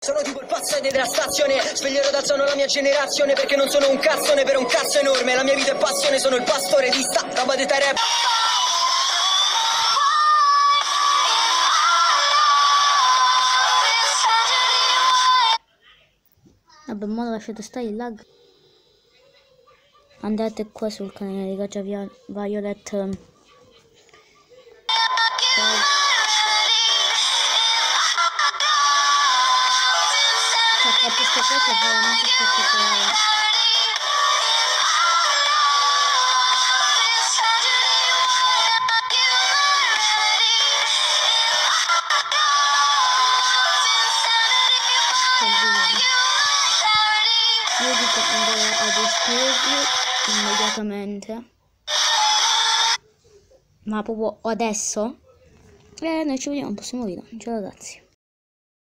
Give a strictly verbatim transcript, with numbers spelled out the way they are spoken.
Sono tipo il pazzone della stazione, sveglierò dal sonno la mia generazione, perché non sono un cazzone per un cazzo enorme. La mia vita è passione, sono il pastore di sta roba di rap. Vabbè, mo lasciate stare il lag. Andate qua sul canale di Gacha Violet. Um, queste cose veramente spettacolari. Io dico andare ad esprimerli immediatamente, ma proprio adesso. E eh, noi ci vediamo al prossimo video. Ciao ragazzi.